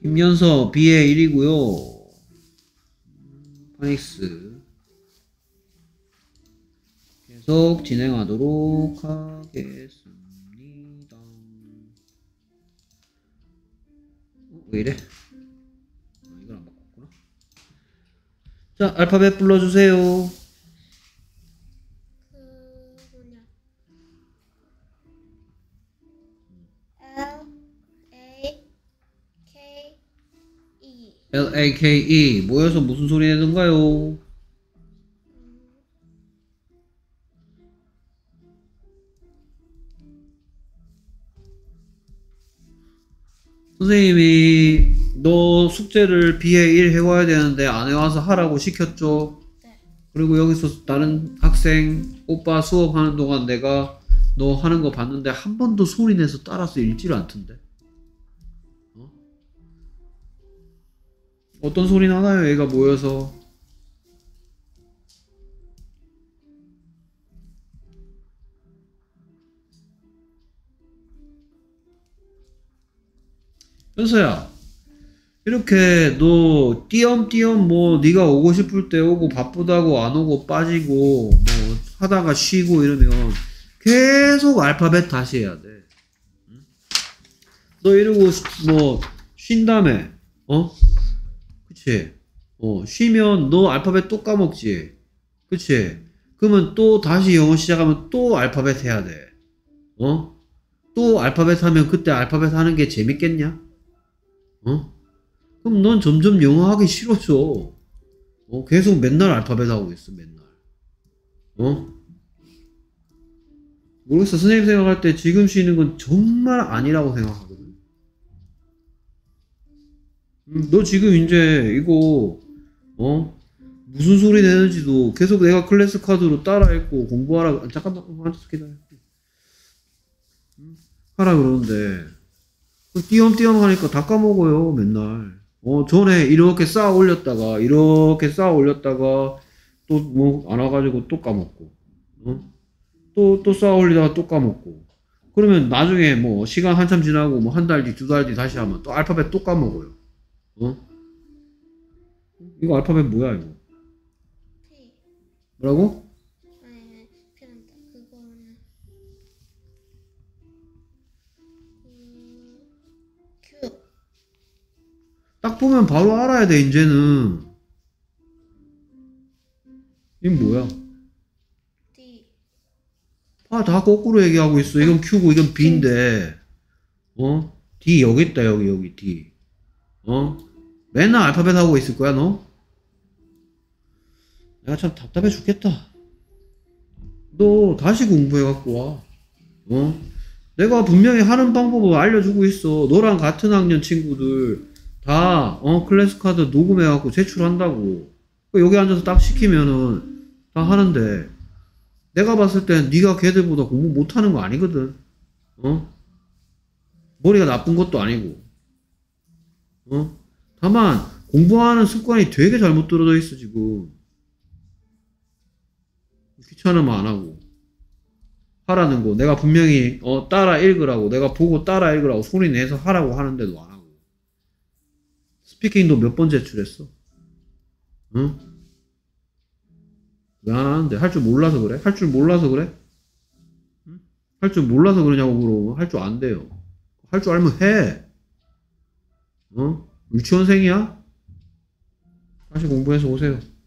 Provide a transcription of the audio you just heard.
김연서 B의 1이고요. 파닉스 계속 진행하도록 하겠습니다. 왜 이래? 이걸 안 바꿨구나. 자, 알파벳 불러주세요. LAKE 모여서 무슨 소리 내는가요? 선생님이 너 숙제를 B에 1 해와야 되는데 안 해와서 하라고 시켰죠? 네. 그리고 여기서 다른 학생 오빠 수업하는 동안 내가 너 하는 거 봤는데 한 번도 소리 내서 따라서 읽지를 않던데. 어떤 소리 나나요? 얘가 모여서. 현서야, 이렇게 너 띄엄띄엄 뭐 네가 오고 싶을 때 오고 바쁘다고 안 오고 빠지고 뭐 하다가 쉬고 이러면 계속 알파벳 다시 해야 돼. 너 이러고 뭐 쉰다며, 그치? 쉬면 너 알파벳 또 까먹지? 그치? 그러면 또 다시 영어 시작하면 또 알파벳 해야 돼. 또 알파벳 하면 그때 알파벳 하는 게 재밌겠냐? 그럼 넌 점점 영어 하기 싫어져. 계속 맨날 알파벳 하고 있어, 맨날. 모르겠어. 선생님 생각할 때 지금 쉬는 건 정말 아니라고 생각하거든. 너 지금 이제 이거 무슨 소리 내는지도 계속 내가 클래스 카드로 따라 읽고 공부하라. 잠깐만 앉아서 기다려. 하라 그러는데 띄엄띄엄 하니까 다 까먹어요 맨날. 전에 이렇게 쌓아 올렸다가 또 뭐 안 와가지고 또 까먹고 또 쌓아 올리다가 또 까먹고 그러면 나중에 뭐 시간 한참 지나고 뭐 한 달 뒤 두 달 뒤 다시 하면 또 알파벳 또 까먹어요. 이거 알파벳 뭐야 이거? P. 뭐라고? 아니, P란다. 그거는 Q. 딱 보면 바로 알아야 돼 이제는. 이건 뭐야? D. 다 거꾸로 얘기하고 있어. 이건 Q고 이건 B인데 D 여기 있다. 여기 D. 맨날 알파벳 하고 있을 거야 너? 내가 참 답답해 죽겠다. 너 다시 공부해갖고 와. 내가 분명히 하는 방법을 알려주고 있어. 너랑 같은 학년 친구들 다 클래스 카드 녹음해갖고 제출한다고. 여기 앉아서 딱 시키면은 다 하는데 내가 봤을 땐 네가 걔들보다 공부 못하는 거 아니거든. 머리가 나쁜 것도 아니고. 다만 공부하는 습관이 되게 잘못 들어져 있어 지금. 귀찮으면 안 하고 하라는 거 내가 분명히 따라 읽으라고 내가 보고 따라 읽으라고 소리 내서 하라고 하는데도 안 하고. 스피킹도 몇 번 제출했어? 응? 왜 안 하는데? 할 줄 몰라서 그래? 할 줄 몰라서 그래? 응? 할 줄 몰라서 그러냐고 물어보면 할 줄 안 돼요. 할 줄 알면 해. 유치원생이야? 다시 공부해서 오세요.